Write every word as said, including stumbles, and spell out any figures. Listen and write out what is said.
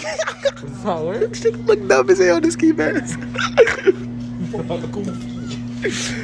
Does not work? This nigga look dumb as hell on this ski mask. Goofy.